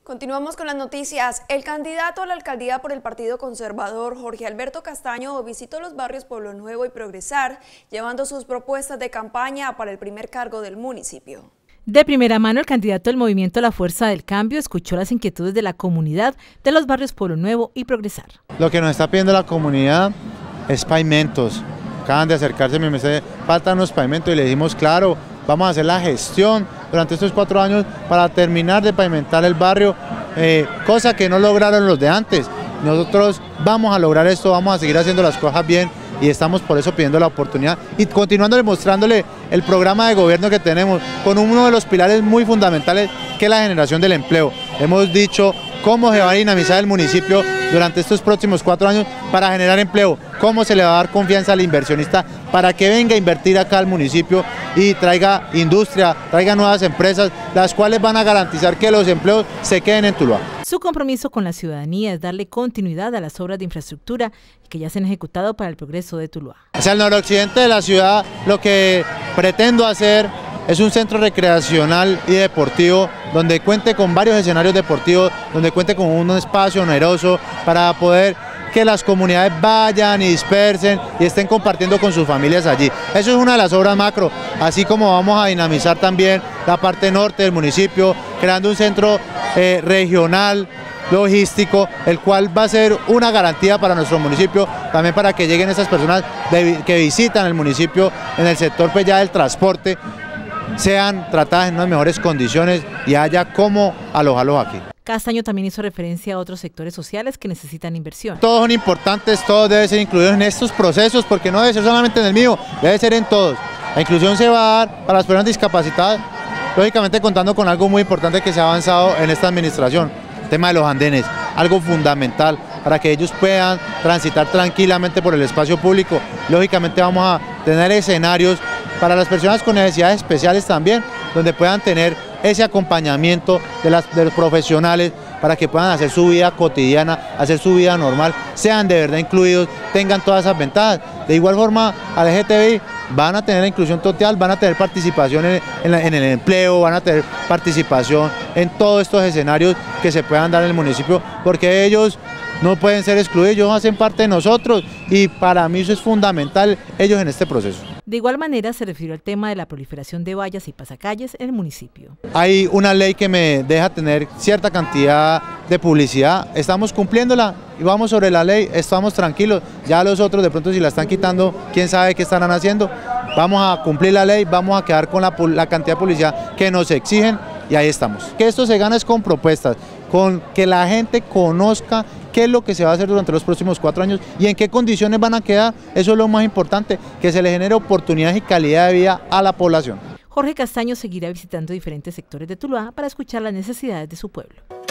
Continuamos con las noticias. El candidato a la alcaldía por el Partido Conservador, Jorge Alberto Castaño, visitó los barrios Pueblo Nuevo y Progresar, llevando sus propuestas de campaña para el primer cargo del municipio. De primera mano, el candidato del movimiento La Fuerza del Cambio escuchó las inquietudes de la comunidad de los barrios Pueblo Nuevo y Progresar. Lo que nos está pidiendo la comunidad es pavimentos. Acaban de acercarse, me dice, faltan los pavimentos y le dijimos, claro, vamos a hacer la gestión durante estos 4 años para terminar de pavimentar el barrio, cosa que no lograron los de antes. Nosotros vamos a lograr esto, vamos a seguir haciendo las cosas bien y estamos por eso pidiendo la oportunidad y continuando demostrándole el programa de gobierno que tenemos con uno de los pilares muy fundamentales que es la generación del empleo. Hemos dicho cómo se va a dinamizar el municipio durante estos próximos 4 años para generar empleo, cómo se le va a dar confianza al inversionista para que venga a invertir acá al municipio y traiga industria, traiga nuevas empresas, las cuales van a garantizar que los empleos se queden en Tuluá. Su compromiso con la ciudadanía es darle continuidad a las obras de infraestructura que ya se han ejecutado para el progreso de Tuluá. Hacia el noroccidente de la ciudad lo que pretendo hacer es un centro recreacional y deportivo donde cuente con varios escenarios deportivos, donde cuente con un espacio oneroso para poder que las comunidades vayan y dispersen y estén compartiendo con sus familias allí. Eso es una de las obras macro, así como vamos a dinamizar también la parte norte del municipio, creando un centro regional, logístico, el cual va a ser una garantía para nuestro municipio, también para que lleguen esas personas que visitan el municipio en el sector pues, ya del transporte, sean tratadas en unas mejores condiciones y haya cómo alojarlos aquí. Castaño también hizo referencia a otros sectores sociales que necesitan inversión. Todos son importantes, todos deben ser incluidos en estos procesos, porque no debe ser solamente en el mío, debe ser en todos. La inclusión se va a dar para las personas discapacitadas, lógicamente contando con algo muy importante que se ha avanzado en esta administración, el tema de los andenes, algo fundamental para que ellos puedan transitar tranquilamente por el espacio público. Lógicamente vamos a tener escenarios para las personas con necesidades especiales también, donde puedan tener ese acompañamiento de los profesionales para que puedan hacer su vida cotidiana, hacer su vida normal, sean de verdad incluidos, tengan todas esas ventajas. De igual forma, al LGTBI van a tener la inclusión total, van a tener participación en el empleo, van a tener participación en todos estos escenarios que se puedan dar en el municipio, porque ellos no pueden ser excluidos, ellos hacen parte de nosotros y para mí eso es fundamental, ellos en este proceso. De igual manera se refirió al tema de la proliferación de vallas y pasacalles en el municipio. Hay una ley que me deja tener cierta cantidad de publicidad, estamos cumpliéndola y vamos sobre la ley, estamos tranquilos, ya los otros de pronto si la están quitando, quién sabe qué estarán haciendo, vamos a cumplir la ley, vamos a quedar con la cantidad de publicidad que nos exigen y ahí estamos. Que esto se gana es con propuestas, con que la gente conozca qué es lo que se va a hacer durante los próximos 4 años y en qué condiciones van a quedar, eso es lo más importante, que se le genere oportunidades y calidad de vida a la población. Jorge Castaño seguirá visitando diferentes sectores de Tuluá para escuchar las necesidades de su pueblo.